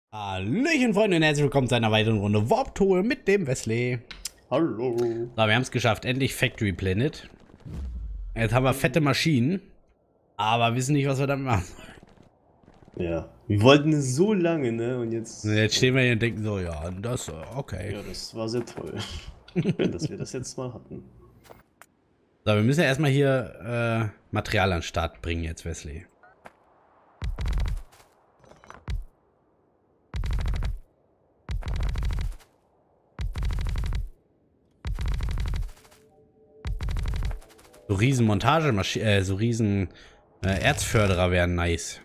Hallöchen Freunde und herzlich willkommen zu einer weiteren Runde Warp Tour mit dem Wesley. Hallo. So, wir haben es geschafft, endlich Factory Planet. Jetzt haben wir fette Maschinen, aber wissen nicht, was wir damit machen. Ja, wir wollten es so lange, ne? Und jetzt. Und jetzt stehen wir hier und denken so, ja, das, okay. Ja, das war sehr toll. Schön, dass wir das jetzt mal hatten. So, wir müssen ja erstmal hier Material an den Start bringen jetzt, Wesley. So riesen Montagemaschinen, so riesen Erzförderer wären nice.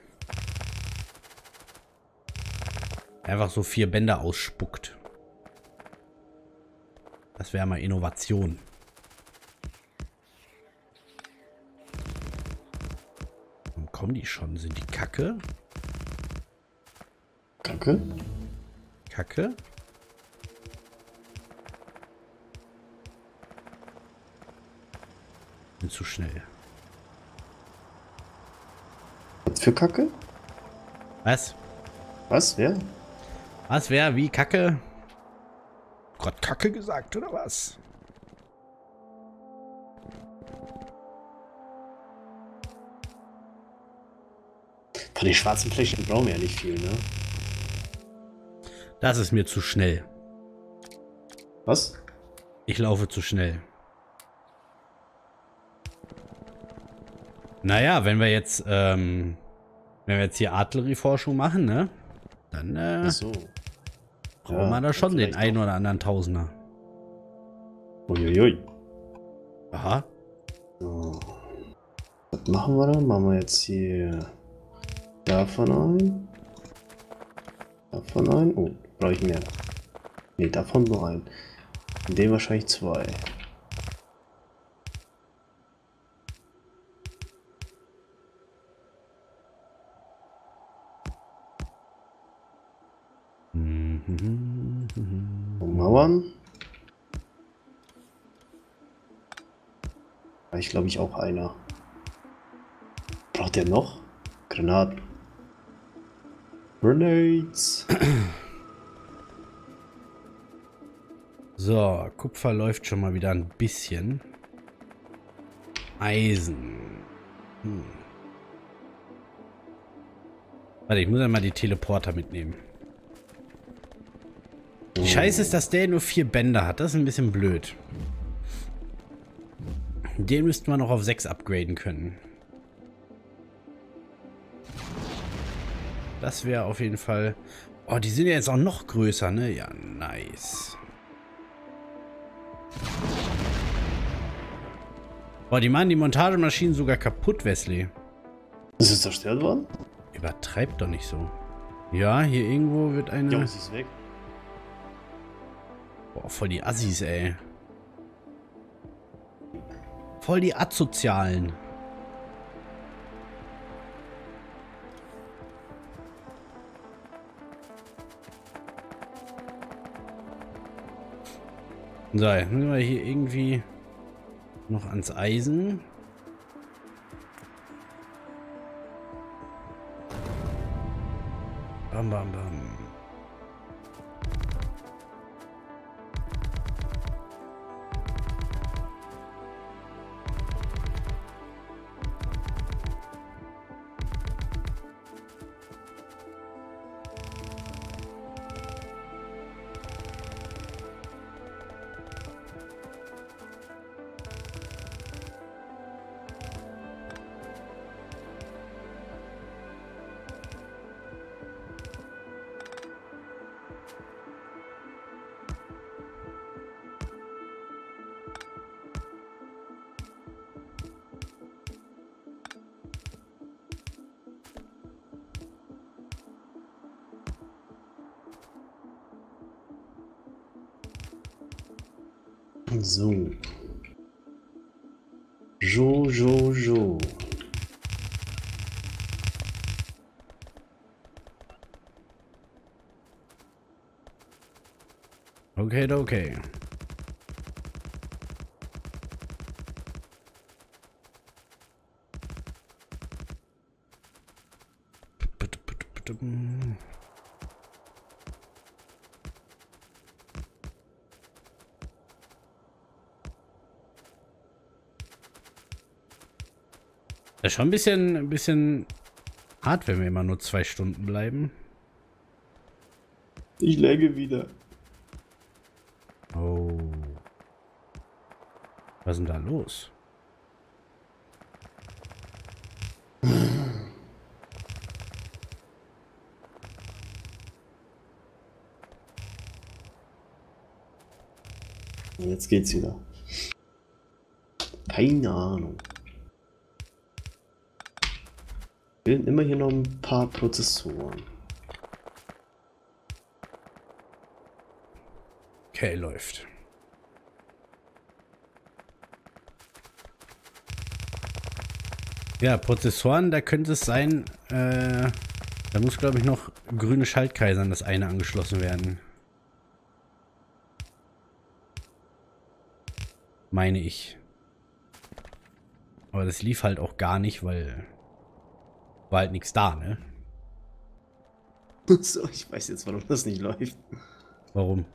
Einfach so 4 Bänder ausspuckt. Das wäre mal Innovation. Warum kommen die schon? Sind die Kacke? Danke. Kacke? Bin zu schnell. Was für Kacke? Was? Was? Wer? Was wäre wie Kacke? Gott, Kacke gesagt, oder was? Von den schwarzen Flächen brauchen wir ja nicht viel, ne? Das ist mir zu schnell. Was? Ich laufe zu schnell. Naja, wenn wir jetzt hier Artillerieforschung machen, ne? Dann Ach so. brauchen wir da schon den vielleicht einen auch. oder anderen Tausender. Uiuiui. Aha. So. Was machen wir dann? Machen wir jetzt hier davon ein. Davon ein. Oh, brauche ich mehr. Ne, davon nur ein. Den wahrscheinlich 2. Und Mauern. Ich glaube ich auch einer. Braucht der noch? Granaten. Grenades. So, Kupfer läuft schon mal wieder ein bisschen. Eisen. Warte, ich muss ja mal die Teleporter mitnehmen. Die Scheiße ist, dass der nur 4 Bänder hat. Das ist ein bisschen blöd. Den müssten wir noch auf 6 upgraden können. Das wäre auf jeden Fall... Oh, die sind ja jetzt auch noch größer, ne? Ja, nice. Boah, die machen die Montagemaschinen sogar kaputt, Wesley. Ist es zerstört worden? Übertreibt doch nicht so. Ja, hier irgendwo wird eine... Ja, es ist weg. Boah, voll die Assis, ey. Voll die Asozialen. So, jetzt müssen wir hier irgendwie noch ans Eisen. Bam, bam, bam. So. Jo. Okay, okay. Das ist schon ein bisschen hart, wenn wir immer nur 2 Stunden bleiben. Ich lagge wieder. Oh. Was ist denn da los? Jetzt geht's wieder. Keine Ahnung. Fehlen immer hier noch ein paar Prozessoren. Okay, läuft. Ja, Prozessoren, da könnte es sein, da muss, glaube ich, noch grüne Schaltkreise an das eine angeschlossen werden. Meine ich. Aber das lief halt auch gar nicht, weil war halt nichts da, ne? So, ich weiß jetzt, warum das nicht läuft. Warum?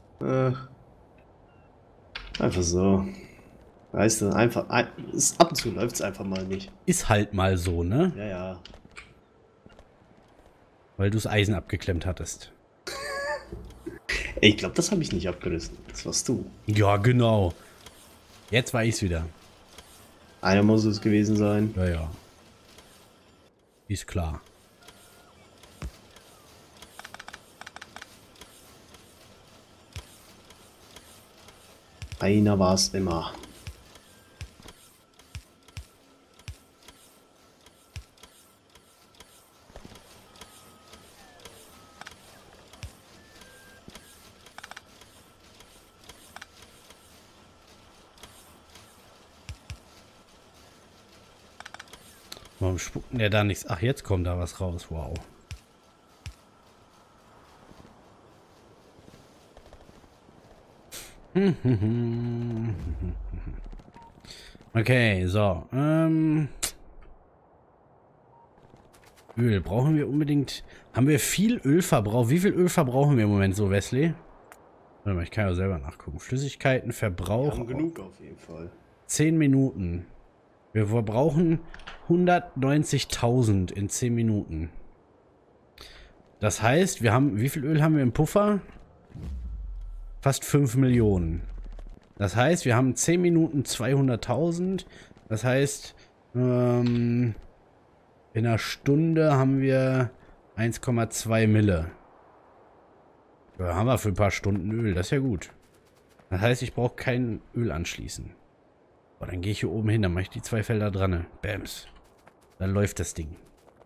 Einfach so. Weißt du, einfach. Ab und zu läuft es einfach mal nicht. Ist halt mal so, ne? Ja, ja. Weil du das Eisen abgeklemmt hattest. Ey, ich glaube, das habe ich nicht abgerissen. Das warst du. Ja, genau. Jetzt war ich's wieder. Einer muss es gewesen sein. Ja, ja. Ist klar. Einer war es immer. Warum spuckt denn der da nichts? Ach, jetzt kommt da was raus. Wow. Okay, so. Öl brauchen wir unbedingt. Haben wir viel Öl verbraucht? Wie viel Öl verbrauchen wir im Moment so, Wesley? Warte mal, ich kann ja selber nachgucken. Flüssigkeiten, Verbrauch. Wir haben genug auf jeden Fall. 10 Minuten. Wir verbrauchen 190.000 in 10 Minuten. Das heißt, wir haben, wie viel Öl haben wir im Puffer? Fast 5 Millionen. Das heißt, wir haben 10 Minuten 200.000. Das heißt, in einer Stunde haben wir 1,2 Mille. Ja, haben wir für ein paar Stunden Öl. Das ist ja gut. Das heißt, ich brauche kein Öl anschließen. Oh, dann gehe ich hier oben hin, dann mache ich die 2 Felder dran. Bams. Dann läuft das Ding.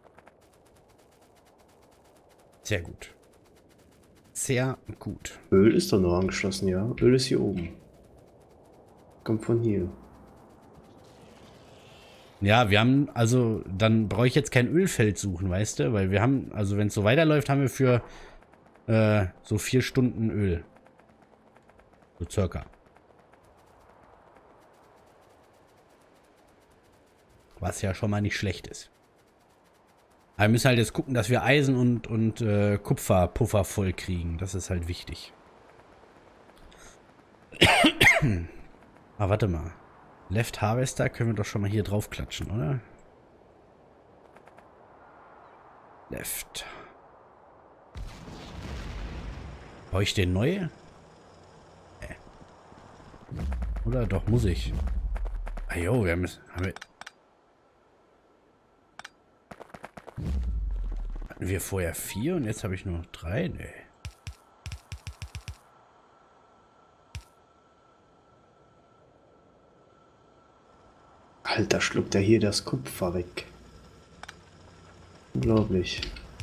Sehr gut. Sehr gut. Öl ist doch noch angeschlossen, ja. Öl ist hier oben. Kommt von hier. Ja, wir haben, also, dann brauche ich jetzt kein Ölfeld suchen, weißt du? Weil wir haben, also wenn es so weiterläuft, haben wir für so 4 Stunden Öl. So circa. Was ja schon mal nicht schlecht ist. Aber wir müssen halt jetzt gucken, dass wir Eisen und Kupferpuffer voll kriegen. Das ist halt wichtig. Ah, warte mal. Left Harvester können wir doch schon mal hier drauf klatschen, oder? Left. Brauche ich den neu? Oder doch, muss ich. Ah jo, haben wir... Hatten wir vorher 4 und jetzt habe ich nur noch 3? Nee. Alter, schluckt er hier das Kupfer weg. Unglaublich.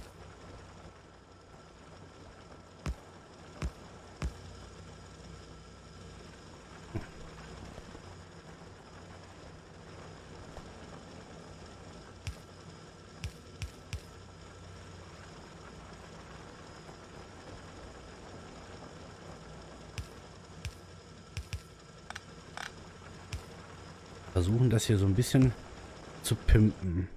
Versuchen das hier so ein bisschen zu pimpen.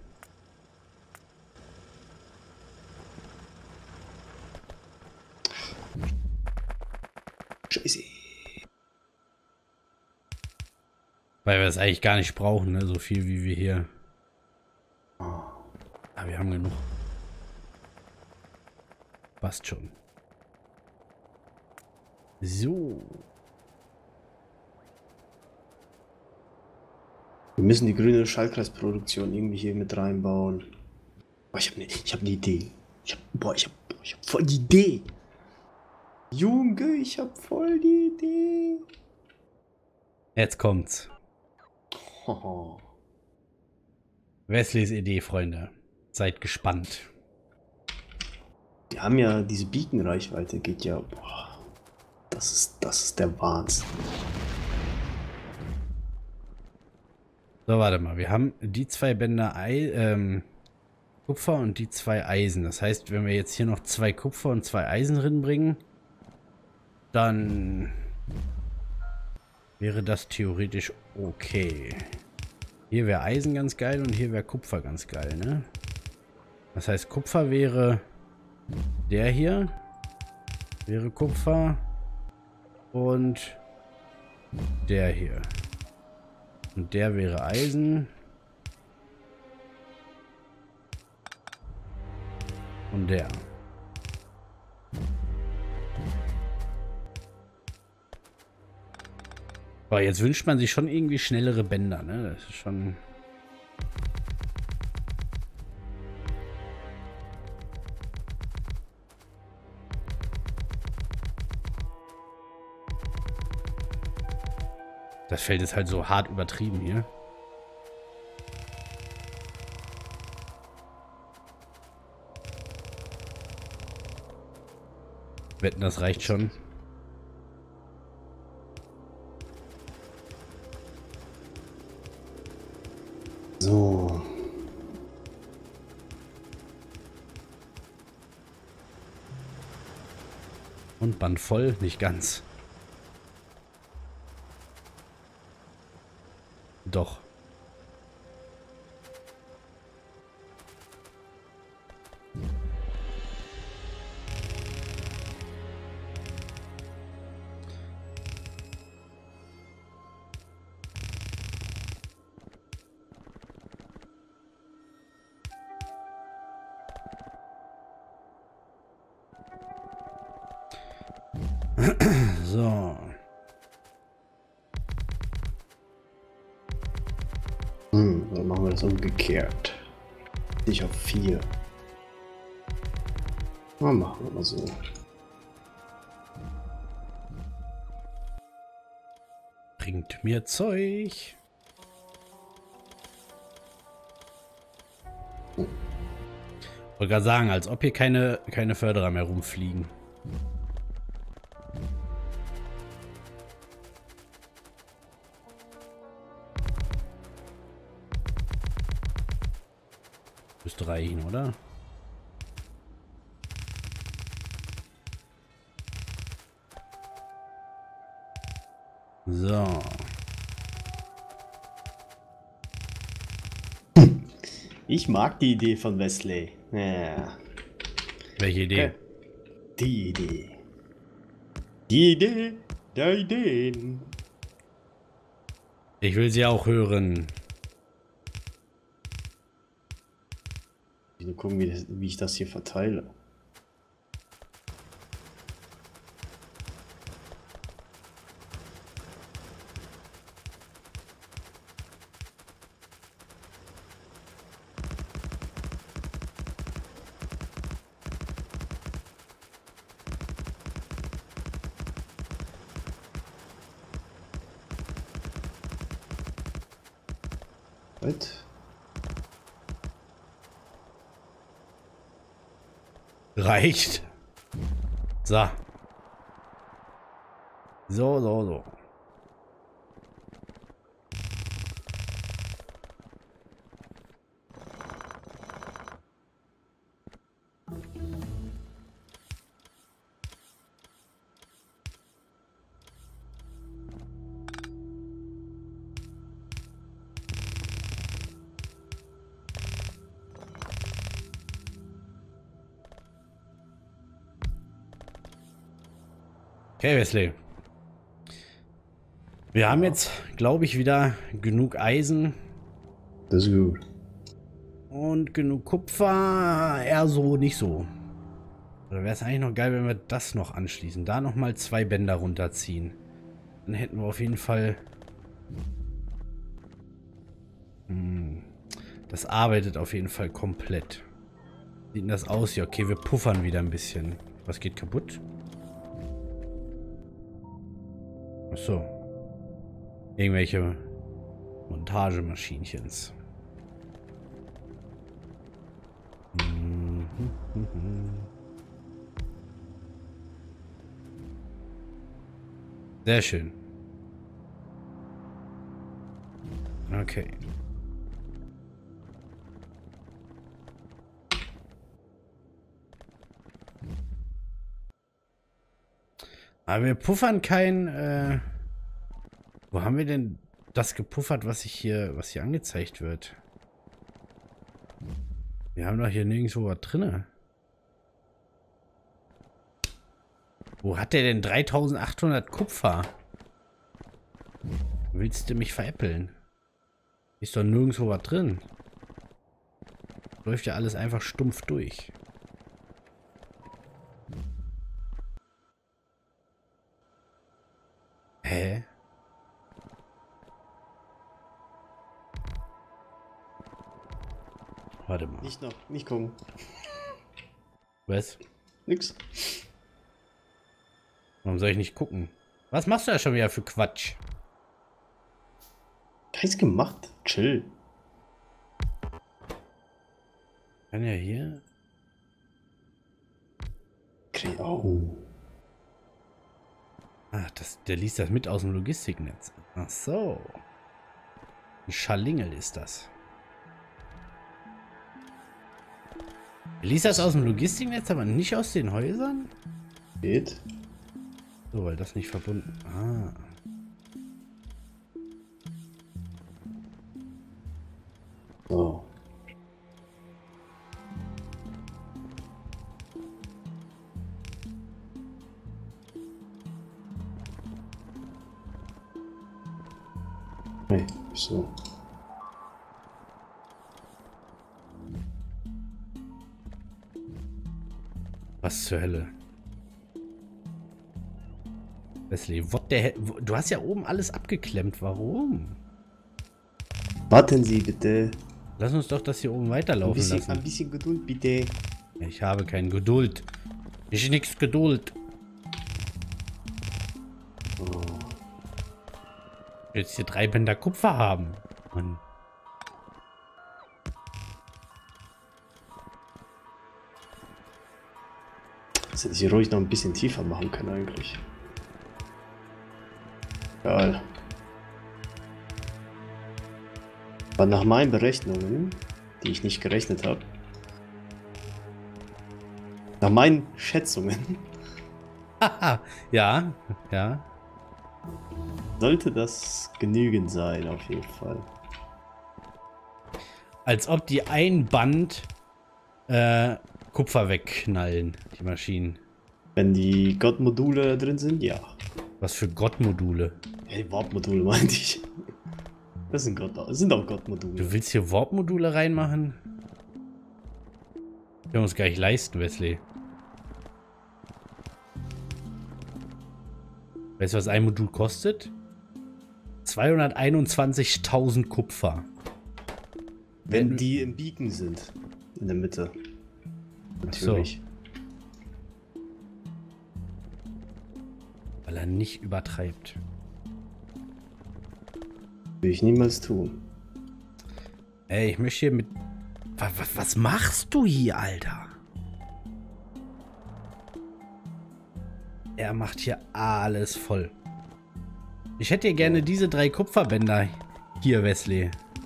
Scheiße. Weil wir es eigentlich gar nicht brauchen, ne? So viel wie wir hier Passt schon. So. Wir müssen die grüne Schallkreisproduktion irgendwie hier mit reinbauen. Boah, ich hab eine Idee. Ich hab voll die Idee. Junge, ich hab voll die Idee. Jetzt kommt's. Hoho. Wesleys Idee, Freunde. Seid gespannt. Wir haben ja diese Beacon-Reichweite, geht ja. Boah, das ist der Wahnsinn. So, warte mal. Wir haben die 2 Bänder Kupfer und die 2 Eisen. Das heißt, wenn wir jetzt hier noch 2 Kupfer und 2 Eisen drin bringen, dann wäre das theoretisch okay. Hier wäre Eisen ganz geil und hier wäre Kupfer ganz geil, ne? Das heißt, Kupfer wäre der hier. Wäre Kupfer. Und der hier. Und der wäre Eisen. Und der. Aber jetzt wünscht man sich schon irgendwie schnellere Bänder, ne? Das ist schon... Das Feld ist halt so hart übertrieben hier. Wetten, das reicht schon. So. Und Band voll, nicht ganz. Doch. So. Dann machen wir das umgekehrt. Ich auf 4. Na, machen wir mal so. Bringt mir Zeug. Wollte gerade sagen, als ob hier keine Förderer mehr rumfliegen. Müsste reichen, oder? So. Ich mag die Idee von Wesley. Ja. Welche Idee? Okay. Die Idee. Die Idee der Ideen. Ich will sie auch hören. Nur gucken, wie ich das hier verteile. Right. Reicht. So. So. Okay, Wesley. Wir haben jetzt, glaube ich, wieder genug Eisen. Das ist gut. Und genug Kupfer. Eher so, nicht so. Oder wäre es eigentlich noch geil, wenn wir das noch anschließen? Da nochmal 2 Bänder runterziehen. Dann hätten wir auf jeden Fall... Das arbeitet auf jeden Fall komplett. Sieht denn das aus? Ja, okay, wir puffern wieder ein bisschen. Was geht kaputt? Achso. Irgendwelche Montagemaschinchens. Sehr schön. Okay. Aber wir puffern kein, wo haben wir denn das gepuffert, was hier angezeigt wird? Wir haben doch hier nirgendwo was drinne. Wo hat der denn 3800 Kupfer? Willst du mich veräppeln? Ist doch nirgendwo was drin. Läuft ja alles einfach stumpf durch. Hä? Warte mal. Nicht noch, nicht gucken. Was? Nix. Warum soll ich nicht gucken? Was machst du da schon wieder für Quatsch? Nichts gemacht. Chill. Kann ja hier... Oh. Ah, der liest das mit aus dem Logistiknetz. Ach so. Ein Scharlingel ist das. Er liest das aus dem Logistiknetz, aber nicht aus den Häusern? Geht. So, weil das nicht verbunden... Ah. So. Nee, so. Was zur Hölle? Wesley, what the hell? Du hast ja oben alles abgeklemmt. Warum? Warten Sie bitte. Lass uns doch das hier oben weiterlaufen lassen. Ein bisschen Geduld bitte. Ich habe keine Geduld. Ich nix Geduld. Oh. Jetzt hier 3 Bänder Kupfer haben. Mann. Das hätte ich ruhig noch ein bisschen tiefer machen können eigentlich. Geil. Aber nach meinen Berechnungen, die ich nicht gerechnet habe, nach meinen Schätzungen, Haha. Ja, ja. sollte das genügend sein, auf jeden Fall. Als ob die ein Band Kupfer wegknallen, die Maschinen. Wenn die Gott-Module drin sind, ja. Was für Gott-Module? Hey, Warp-Module meinte ich. Das sind auch Gott-Module. Du willst hier Warp-Module reinmachen? Wir können uns gar nicht leisten, Wesley. Weißt du, was ein Modul kostet? 221.000 Kupfer. Wenn die im Beacon sind. In der Mitte. Natürlich. So. Weil er nicht übertreibt. Will ich niemals tun. Ey, ich möchte hier mit... Was machst du hier, Alter? Er macht hier alles voll. Ich hätte hier gerne diese 3 Kupferbänder. Hier, Wesley.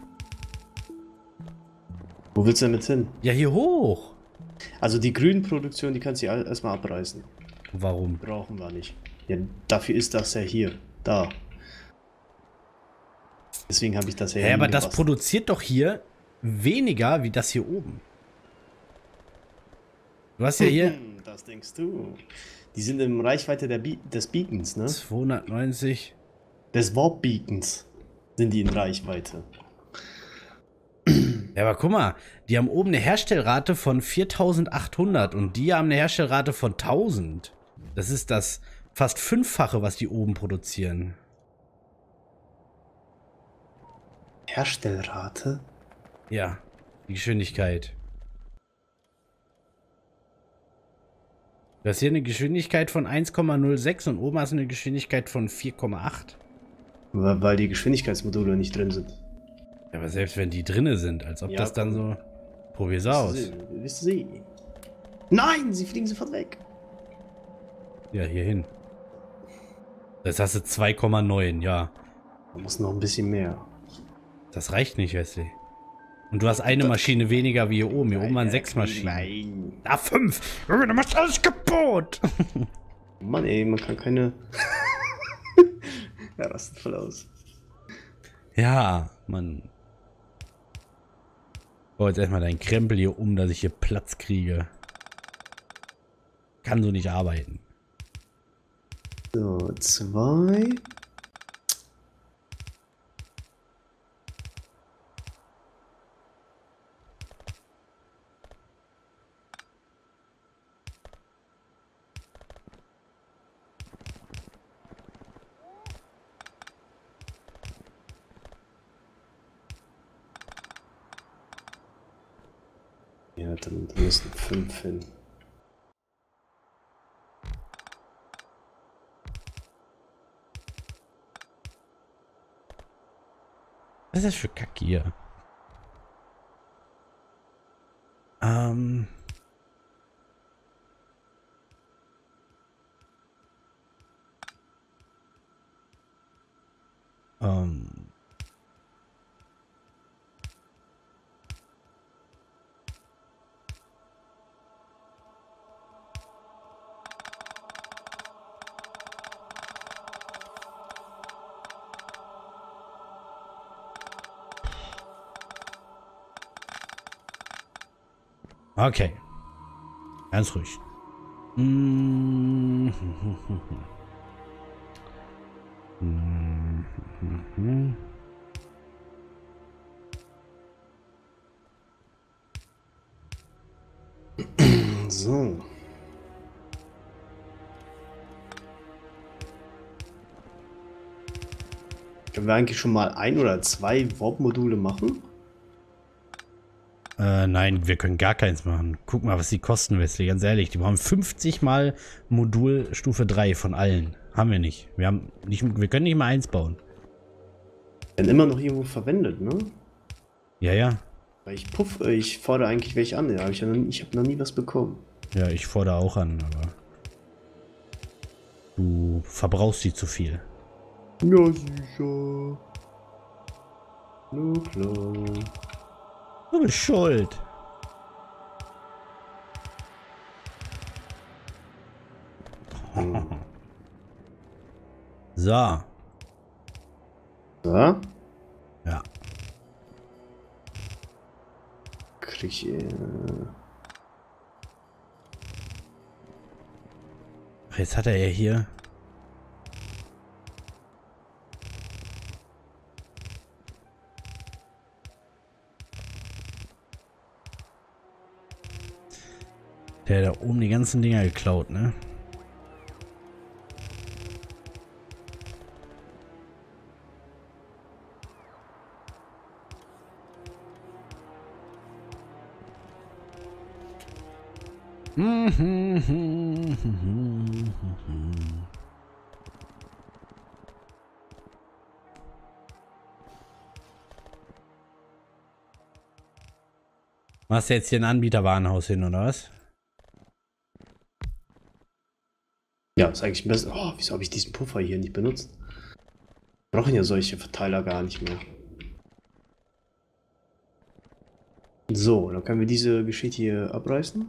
Wo willst du damit hin? Ja, hier hoch. Also die Grünproduktion, die kannst du erstmal abreißen. Warum? Brauchen wir nicht. Ja, dafür ist das ja hier. Da. Deswegen habe ich das ja Ja, aber das hingepasst. produziert doch hier weniger wie das hier oben. Du hast ja hier Das denkst du. Die sind in Reichweite des Beacons, ne? 290. Des Warp Beacons sind die in Reichweite. Ja, aber guck mal, die haben oben eine Herstellrate von 4800 und die haben eine Herstellrate von 1000. Das ist das fast Fünffache, was die oben produzieren. Herstellrate? Ja, die Geschwindigkeit. Du hast hier eine Geschwindigkeit von 1,06 und oben hast du eine Geschwindigkeit von 4,8. Weil die Geschwindigkeitsmodule nicht drin sind. Ja, aber selbst wenn die drinne sind, als ob Ja, das dann so... Probier's aus. Wisst Sie? Nein, sie fliegen sofort weg. Ja, hier hin. Das hast du 2,9, ja. Da muss noch ein bisschen mehr. Das reicht nicht, Wesley. Und du hast eine Maschine weniger wie hier oben. Hier oben waren 6 Maschinen. Nein. Da 5. Du machst alles kaputt. Mann, ey, man kann keine... Ja, rastet voll aus. Ja, Mann. Oh, jetzt erstmal deinen Krempel hier um, dass ich hier Platz kriege. Kann so nicht arbeiten. So, 2. Ja, dann müssen 5 hin. Was ist das für Kack hier? Ähm... Okay. Ganz ruhig. So. Können wir eigentlich schon mal 1 oder 2 Warp-Module machen? Nein, wir können gar keins machen. Guck mal, was die kosten, Wesley. Ganz ehrlich, die brauchen 50 mal Modul Stufe 3 von allen. Haben wir nicht. Wir können nicht mal 1 bauen. Werden immer noch irgendwo verwendet, ne? Ja, ja. Weil ich fordere eigentlich welche an. Ja, ich habe noch nie was bekommen. Ja, ich fordere auch an, aber du verbrauchst sie zu viel. Ja, sicher. Na klar. Du bist schuld. So. So. Ja. Krieg ich... Ach, jetzt hat er ja hier... Der hat da oben die ganzen Dinger geklaut, ne? Machst du jetzt hier ein Anbieterwarenhaus hin, oder was? Ja, ist eigentlich besser. Oh, wieso habe ich diesen Puffer hier nicht benutzt? Wir brauchen ja solche Verteiler gar nicht mehr. So, dann können wir diese Geschichte hier abreißen.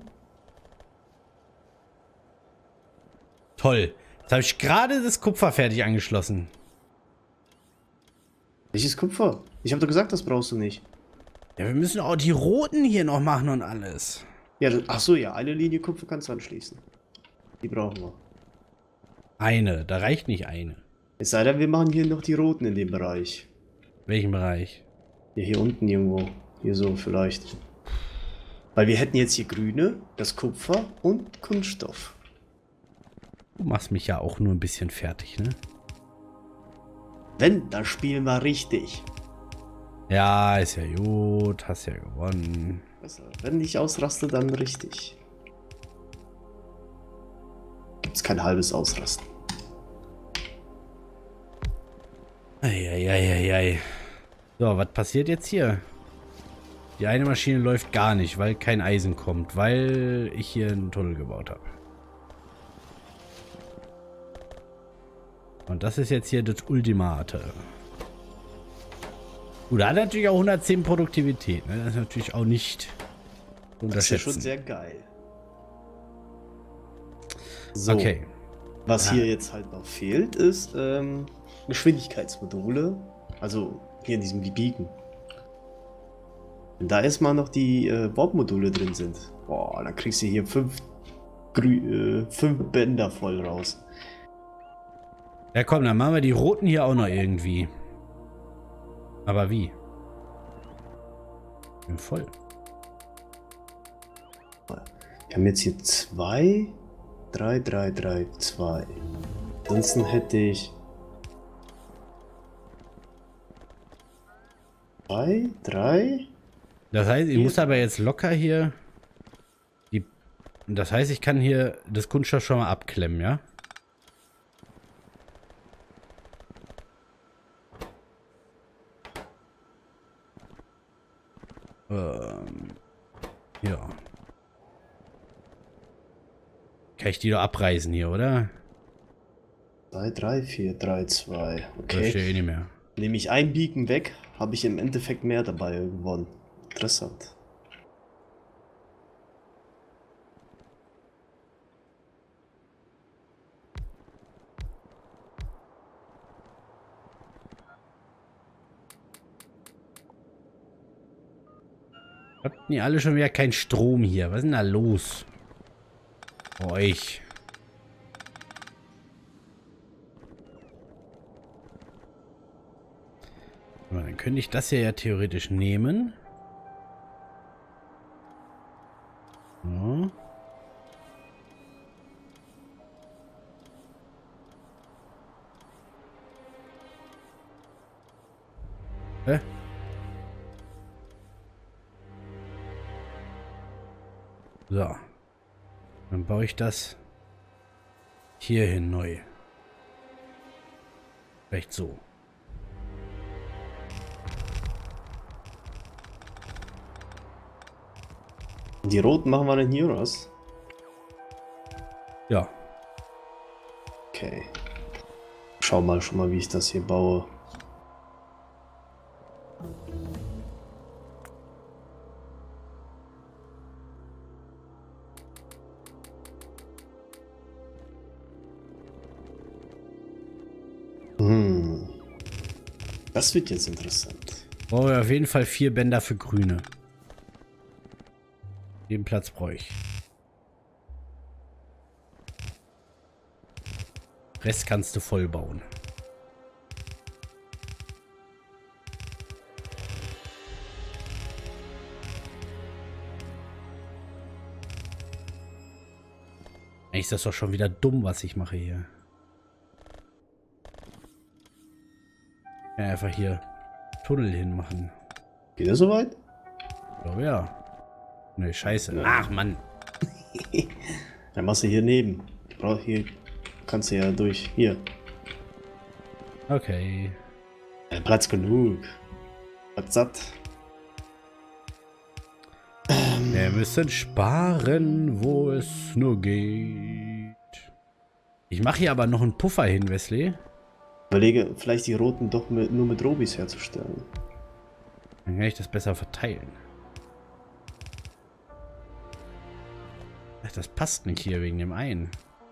Toll. Jetzt habe ich gerade das Kupfer fertig angeschlossen. Welches Kupfer? Ich habe doch gesagt, das brauchst du nicht. Ja, wir müssen auch die roten hier noch machen und alles. Ja, ach so, ja, eine Linie Kupfer kannst du anschließen. Die brauchen wir. Eine, da reicht nicht eine. Es sei denn, wir machen hier noch die roten in dem Bereich. Welchen Bereich? Ja, hier unten irgendwo. Hier so vielleicht. Weil wir hätten jetzt hier Grüne, das Kupfer und Kunststoff. Du machst mich ja auch nur ein bisschen fertig, ne? Wenn, dann spielen wir richtig. Ja, ist ja gut. Hast ja gewonnen. Also, wenn ich ausraste, dann richtig. Gibt's kein halbes Ausrasten. Eieieiei. So, was passiert jetzt hier? Die eine Maschine läuft gar nicht, weil kein Eisen kommt, weil ich hier einen Tunnel gebaut habe. Und das ist jetzt hier das Ultimate. Gut, da hat natürlich auch 110 Produktivität. Ne? Das ist natürlich auch nicht zu unterschätzen. Das ist ja schon sehr geil. So, okay. was hier jetzt halt noch fehlt, ist Geschwindigkeitsmodule. Also hier in diesem Beacon. Wenn da erstmal noch die Warp-Module drin sind, boah, dann kriegst du hier 5 Bänder voll raus. Ja komm, dann machen wir die roten hier auch noch irgendwie. Aber wie? Bin voll. Wir haben jetzt hier 2, 3, 3, 3, 2. Ansonsten hätte ich 2, 3. Das heißt, ich muss aber jetzt locker hier die. Das heißt, ich kann hier das Kunststoff schon mal abklemmen, ja? Ja. Kann ich die doch abreißen hier, oder? 2, 3, 4, 3, 2. Okay. Das steht eh nicht mehr. Nehme ich ein Beacon weg, habe ich im Endeffekt mehr dabei gewonnen. Interessant. Habt ihr alle schon wieder keinen Strom hier? Was ist denn da los? Bei euch. Aber dann könnte ich das hier ja theoretisch nehmen. So. Hä? So. Dann baue ich das hier hin neu. Vielleicht so. Die roten machen wir dann hier raus. Ja. Okay. Schau mal schon mal, wie ich das hier baue. Das wird jetzt interessant. Brauche ich auf jeden Fall 4 Bänder für Grüne. Den Platz brauche ich. Rest kannst du voll bauen. Eigentlich ist das doch schon wieder dumm, was ich mache hier. Ja, einfach hier Tunnel hinmachen. Geht das soweit? Ich glaube ja. Ne, scheiße. Ja. Ach, Mann. Dann machst du hier neben. Hier kannst du ja durch. Hier. Okay. Ja, Platz genug. Platz satt. Wir müssen sparen, wo es nur geht. Ich mache hier aber noch einen Puffer hin, Wesley. Überlege, vielleicht die roten doch nur mit Robis herzustellen. Dann kann ich das besser verteilen. Ach, das passt nicht hier wegen dem einen.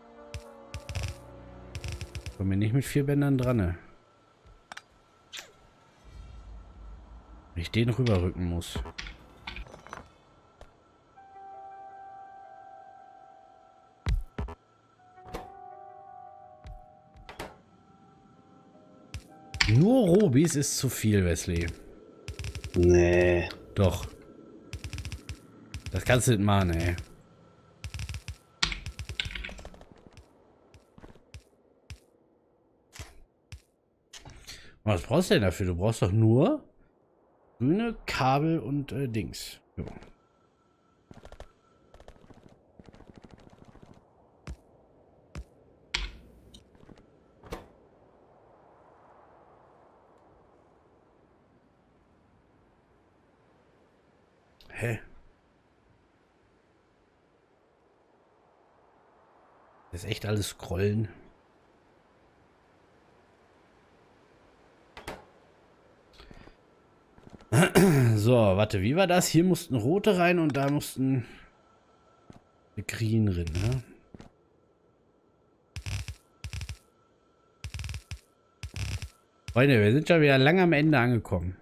Kommen wir nicht mit 4 Bändern dran, ne? Wenn ich den rüberrücken muss. Nur Robis ist zu viel, Wesley. Nee. Doch. Das kannst du nicht machen, ey. Was brauchst du denn dafür? Du brauchst doch nur grüne Kabel und Dings. Jo. Hä? Das ist echt alles scrollen. So, warte, wie war das? Hier mussten rote rein und da mussten grün rein, ne? Freunde, wir sind schon wieder lange am Ende angekommen.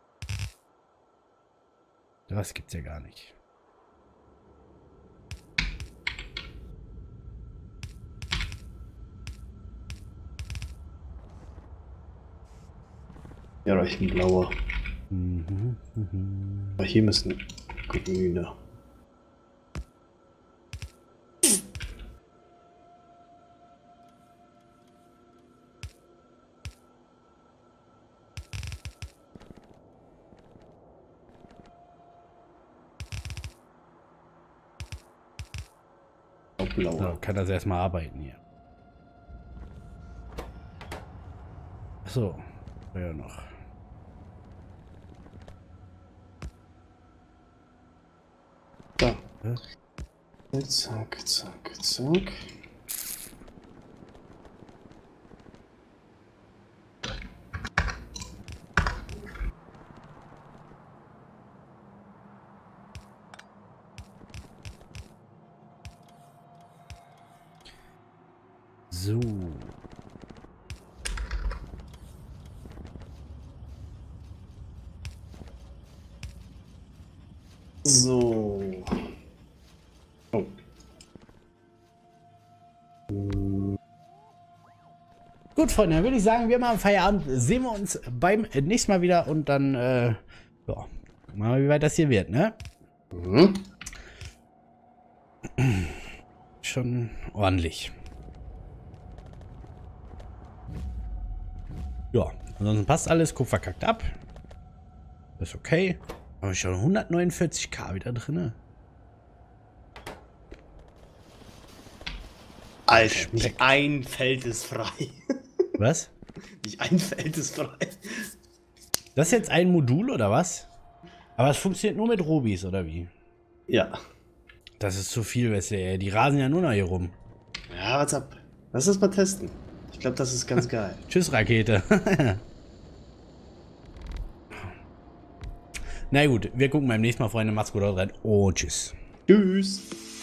Das gibt's ja gar nicht. Ja, da ich ein blauer. Aber hier müssen grüne. Blauer. So, kann das erstmal arbeiten hier. Achso, ja noch. Da. Zack, zack, zack. So. So. Oh. Gut, Freunde, dann würde ich sagen, wir machen Feierabend. Sehen wir uns beim nächsten Mal wieder und dann, ja, gucken wir mal, wie weit das hier wird, ne? Mhm. Schon ordentlich. Ja, ansonsten passt alles. Kupfer kackt ab. Ist okay. Aber schon 149k wieder drin. Alter, nicht ein Feld ist frei. Was? Nicht ein Feld ist frei. Das ist jetzt ein Modul oder was? Aber es funktioniert nur mit Robis oder wie? Ja. Das ist zu viel, weißt du, die rasen ja nur noch hier rum. Ja, what's up? Lass das mal testen. Ich glaube, das ist ganz geil. Tschüss, Rakete. Na gut, wir gucken beim nächsten Mal, Freunde. Macht's gut, haut rein und tschüss. Tschüss.